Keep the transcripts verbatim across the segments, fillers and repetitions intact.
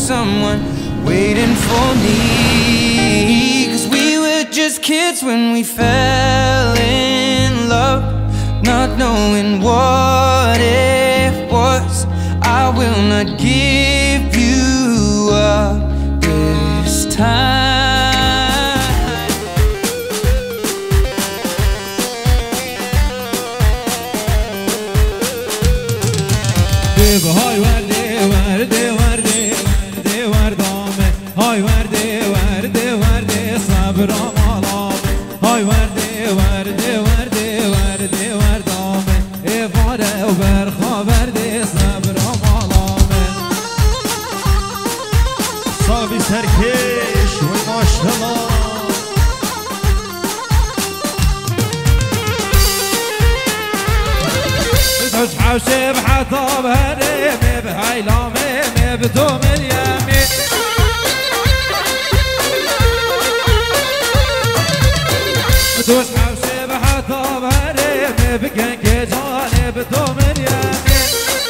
someone waiting for me. Cause we were just kids when we fell in love, not knowing what it was. I will not give you up this time. Baby, hi, warde, warde, warde, warde, wardame. Hi, warde, warde, warde, sabram alam. Hi, warde, warde, warde, warde, wardame. Evare uber khavarde, sabram alam. Sabi serkeş ve maşallah. مش حوشي بحطب هريمي بهايلامي بدوم اليمي مش حوشي بحطب هريمي بكنك جاني بدوم اليمي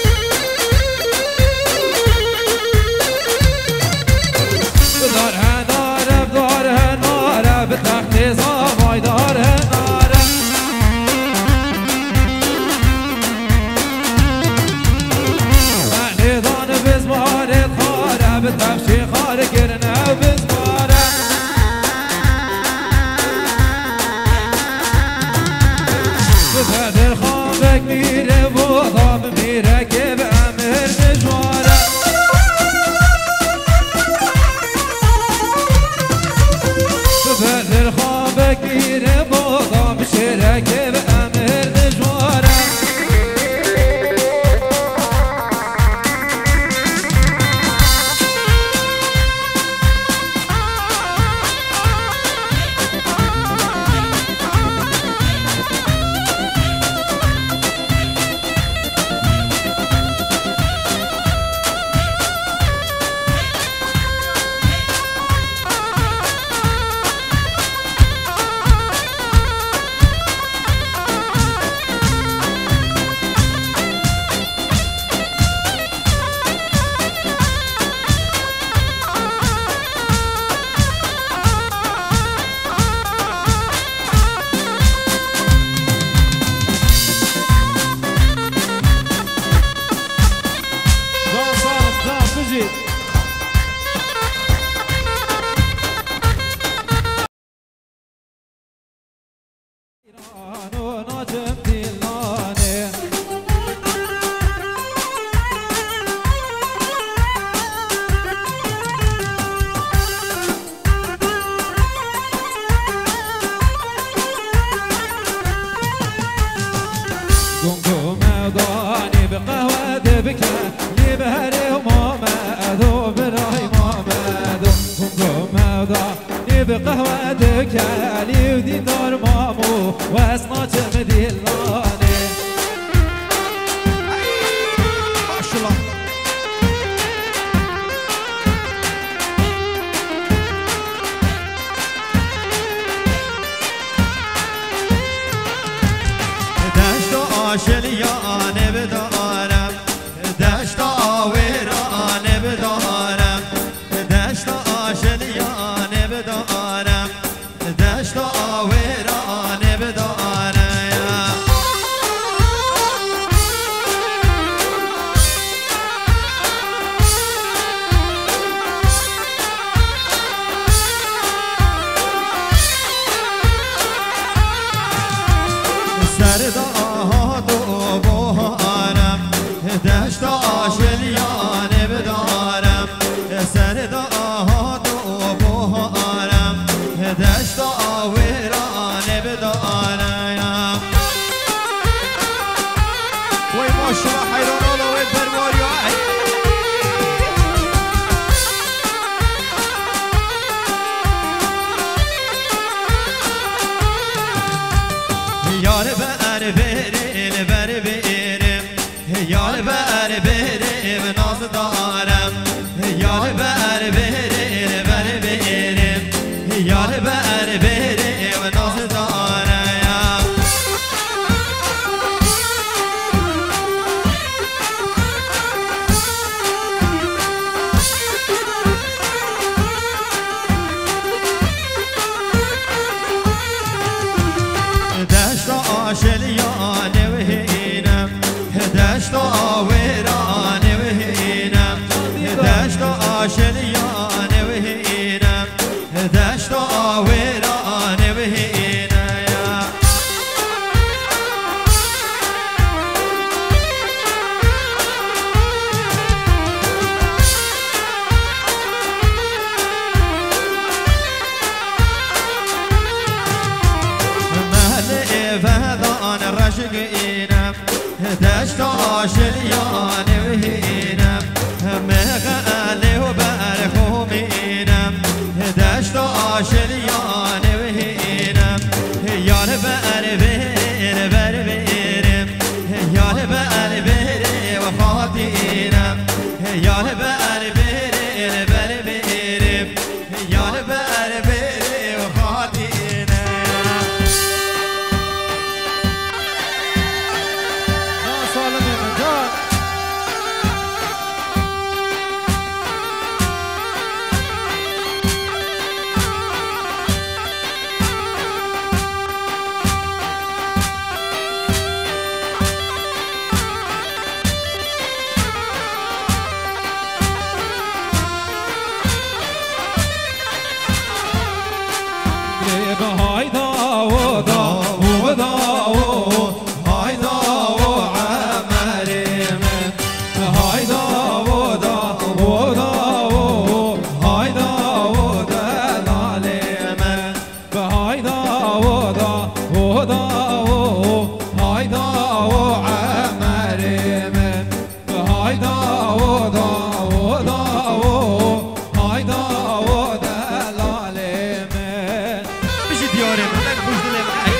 بدارها نار بدارها نار بتحتي صاباي دارها نار بتمشي خارج كرنا بزمارة بفادر خامك ميرة بوضام ميرة كيف أمر مجوارة بفادر خامك ميرة بوضام شيرة كيف أمر مجوارة بقهوة دكالي ودي دار مامو واسنا جمدي اللاني ما شاء الله. دشت آشلیان بدارم دشت آویران بدارم دشت آشلیان بدارم دشت آویران بدارم سرداد و بهارم دشت آشلیان بدارم سرداد و بهارم دشت آویران بدارم وای ماشاءالله حیران الله وای پرواری یار بر بریم بر بریم یار بر بریم ناز دارم یار بر بریم بر بریم یار بر بریم ناز دارم بار بيري بار بيري يار بار بيري وخاطينا يا سالم يا مجال هايدا ودا ودا هايدا وعمري من هايدا ودا ودا هايدا ودا ظالم هايدا ودا ودا هايدا وعمري من هايدا ودا ودا هايدا ودا ظالم دياري منك بوش دلي معي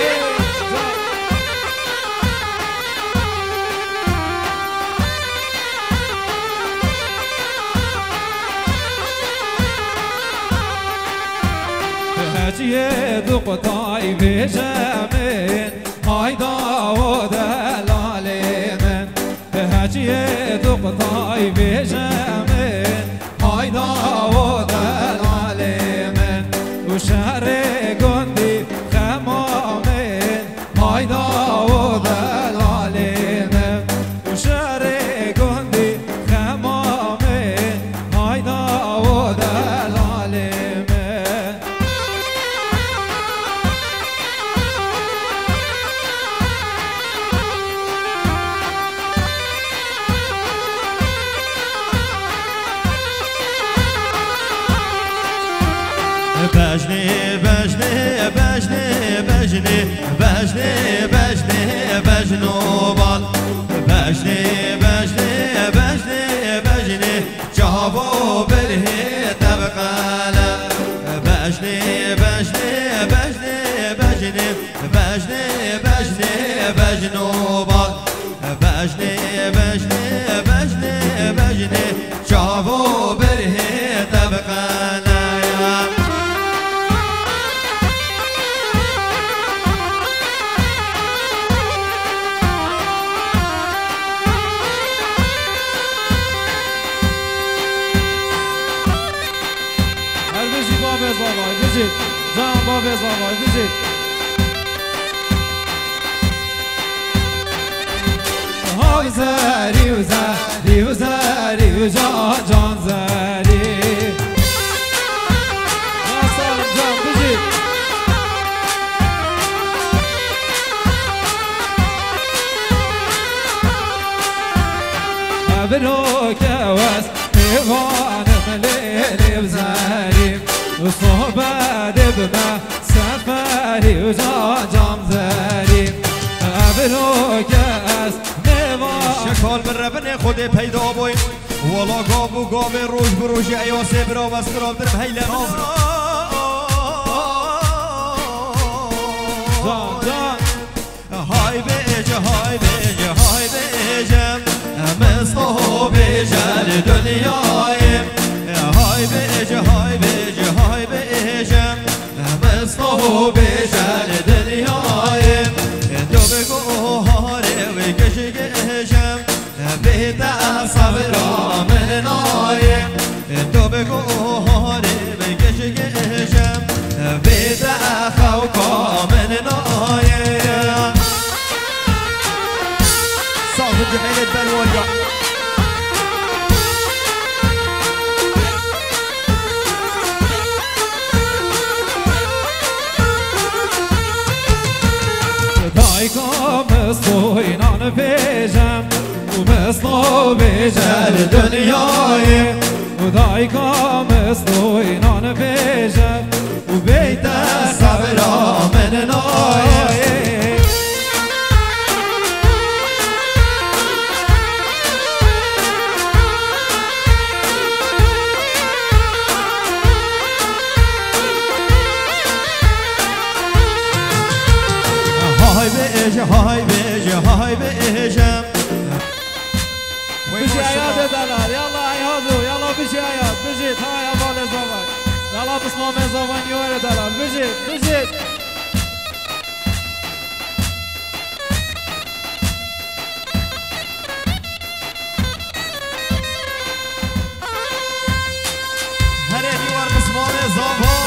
هاتي دقطاي بجامين هايدا ودا العليمن هاتي دقطاي بجامين هايدا ودا العليمن وشهري قندي خمامين هايدا ودا العليمن وشهري قندي خمامين هايدا ودا العليمن بجني بجني بجني بجني بجني بجني بجنوبال بجني بجني بجني بجني جابو بره تبقالا بجني بجني بجني بجني بجني بجني بجنوبال بجني بجني بجني بجني جابو بره تبقالا Visit, John Bobby's on visit. How Zari, Zari, Zari, John, John Zari. That's all I'm John, visit. أبروك واس إيوان مليل بزاري وصحبة دبما سفاري وجاجام زاري أبروك واس إيوان شكال بالربن خودي پیدا بویم ولا گاب و گاب روش بروش ایاسه برا بس کراب درم هیله نام جان جان های بیج های بیج های بیجم مصطفى بیجل دنیایم های بیج های بیج های بیجم مصطفى بیجل دنیایم دو بگو هاره و گش گشم بیتا صبرا من نایم دو بگو هاره و گش گشم بیتا خوکا من نایم صاف الجحيل البلوجة دايكم مصطوين أنا بيجم ومصطو بيجل دنياي ودايكم مصطوين أنا بيجم وبيت الصبر من ناي هاي بيج هاي بيج هاي بيجم بيجي عيادة دلال يلا بجي آيات بجي هاي أبال زمان يلا بسمام زمان يورد الان بجي بجي هره دیوار بسمام زمان